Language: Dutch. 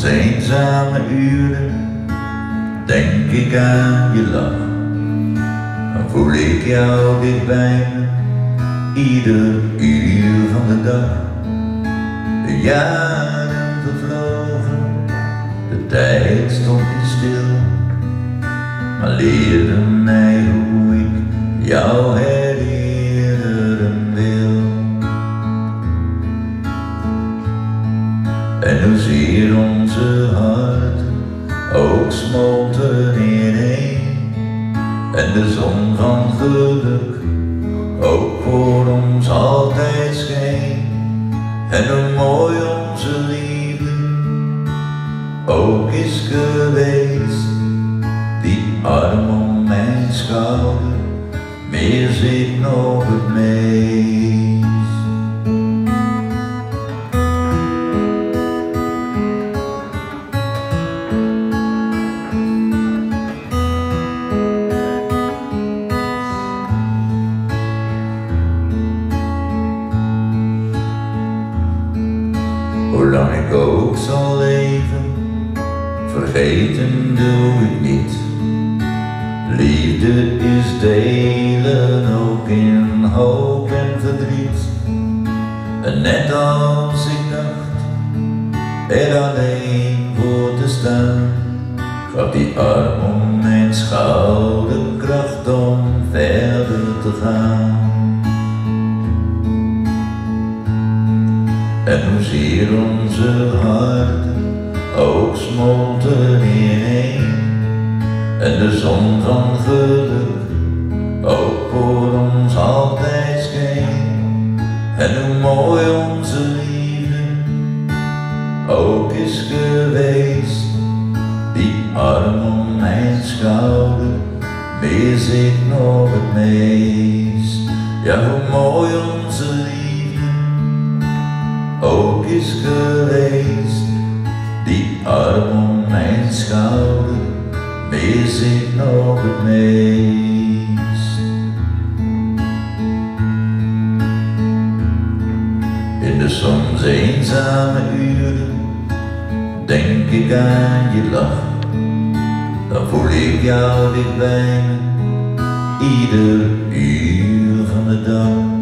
eenzame uren denk ik aan je lach. Dan voel ik jou dichtbij me, ieder uur van de dag. De jaren vervlogen, de tijd stond niet stil, maar leerde mij hoe ik jou herinneren wil. En hoezeer onze harten ook smolten ineen, en de zon van geluk ook voor ons altijd scheen. En hoe mooi onze liefde ook is geweest, die arm om mijn schouder mis ik nog het meest. Hoe lang ik ook zal leven, vergeten doe ik niet. Liefde is delen, ook in hoop en verdriet. En net als ik dacht er alleen voor te staan, gaf die arm om mijn schouder kracht om verder te gaan. En hoezeer onze harten ook smolten ineen, en de zon van geluk ook voor ons altijd scheen. En hoe mooi onze liefde ook is geweest, die arm om mijn schouder mis ik nog het meest. Ja, hoe mooi onze liefde ook is geweest, die arm om mijn schouder mis ik nog het meest. In de soms eenzame uren denk ik aan je lach. Dan voel ik jou dichtbij me, ieder uur van de dag.